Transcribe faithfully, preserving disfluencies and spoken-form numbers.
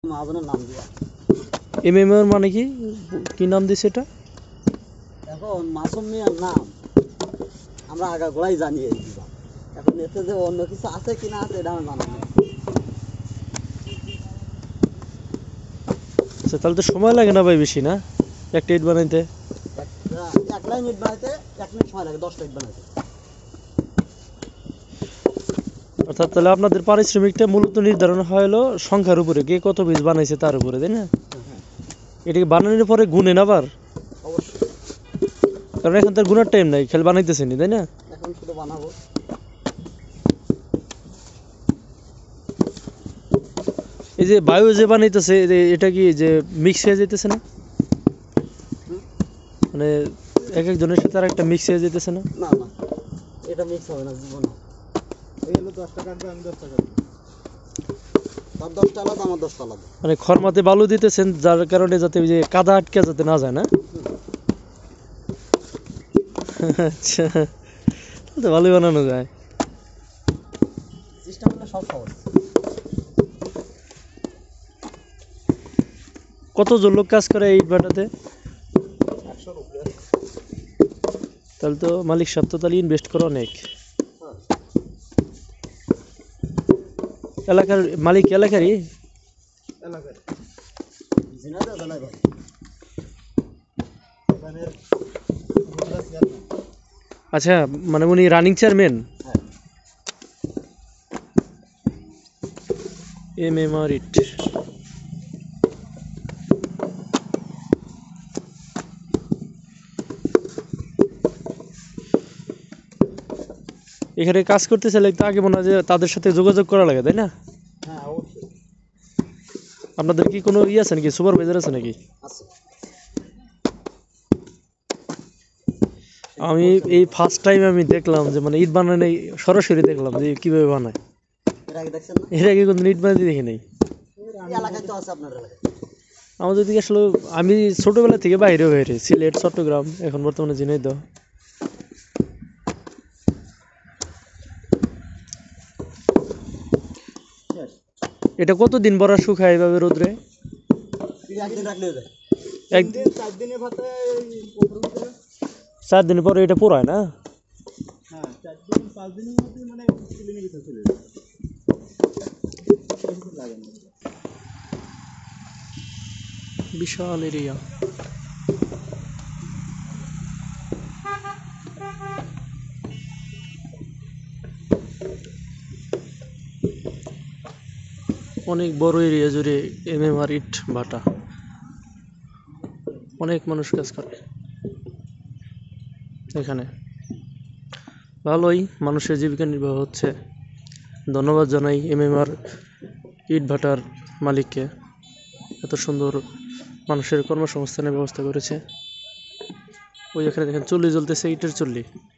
মহাজনের নাম দিয়া এমএমআর মানে কি কি নাম দিছে এটা? এখন মাসুম মিয়ার নাম আমরা আগা গোড়াই জানিয়ে দিবা। এখন এতে যে অন্য কিছু আছে কিনা আছে এটা আমি জানি না। আচ্ছা, তাহলে তো সময় লাগে না ভাই বেশি, না একটা ইট বানাইতে? এক লাইন ইট বানাইতে এক মিনিট সময় লাগে, দশটা ইট বানাইতে। অর্থাৎ তাহলে আপনাদের পারিশ্রমিকটা মূলত নির্ধারণ হয় হলো সংখ্যার উপরে, কে কত পিস বানাইছে তার উপরে, তাই না? এটাকে বানানোর পরে গুনেন আবার, অবশ্যই, কারণ এখন তার গুনার টাইম নাই, খেল বানাইতেছেনি, তাই না? এখন শুধু বানাবো। এই যে বায়ু যে বানাইতেছে এটা কি যে মিক্স হয়ে যেতেছে না? মানে এক একজনের সাথে আর একটা মিক্স হয়ে যেতেছে না? না না, এটা মিক্স হবে না জীবন। এই হলো দশ টাকা কাটবে, আমি দশ টাকা তার দশটা আলাদা, আমার দশটা আলাদা। মানে খরমাতে বালু দিতেছেন যার কারণে যাতে ওই যে কাদা আটকে যাতে না যায়, না? আচ্ছা, তো ভালোই বানানো যায়। সিস্টেম হলো সব সহজ। কতজন লোক কাজ করে এই ভাটাতে? একশোর উপরে। তাহলে তো মালিক সাহেব তো তাহলে ইনভেস্ট করে অনেক। এলাকার মালিক এলাকারই? এলাকার জিনাদা জানাই ভাই, এখানের উপজেলা চেয়ারম্যান। আচ্ছা, মানে উনি রানিং চেয়ারম্যান? হ্যাঁ। এম এম আর ইট। এখানে কাজ করতে চাইলে তো আগে মনে হয় যে তাদের সাথে যোগাযোগ করা লাগে, তাই না? হ্যাঁ অবশ্যই। আপনাদের কি কোনো ই আছে নাকি, সুপারভাইজার আছে নাকি? আছে। আমি এই ফার্স্ট টাইম আমি দেখলাম যে মানে ইট বানানো, সরাসরি দেখলাম যে কিভাবে বানায়। এর আগে দেখছেন না? এর আগে কোনো ইট বানাতে দেখি নাই। এই এলাকায় তো আছে, আপনার এলাকায়। আমাদের দিকে আসলে আমি ছোটবেলা থেকে বাইরে বাইরে সিলেট, চট্টগ্রাম, এখন বর্তমানে ঝিনাইদহ। এটা কতদিন বড় শুকায় এভাবে রোদ্রে? একদিন রাখলেও যায়। একদিন চার দিনের ভাতে চার দিন পরে এটা পুরায় না? হ্যাঁ, চার দিন পাঁচ দিনের মধ্যে মানে ক্লিনিকে ভিতরে চলে যায়। লাগে না, বিশাল এরিয়া। অনেক বড় এরিয়া জুড়ে এমএমআর ইট ভাটা, অনেক মানুষ কাজ করে এখানে। ভালোই মানুষের জীবিকা নির্বাহ হচ্ছে। ধন্যবাদ জানাই এমএমআর ইট ভাটার মালিককে, এত সুন্দর মানুষের কর্মসংস্থানের ব্যবস্থা করেছে। ওই এখানে দেখেন চুল্লি জ্বলতেছে, ইটের চুল্লি।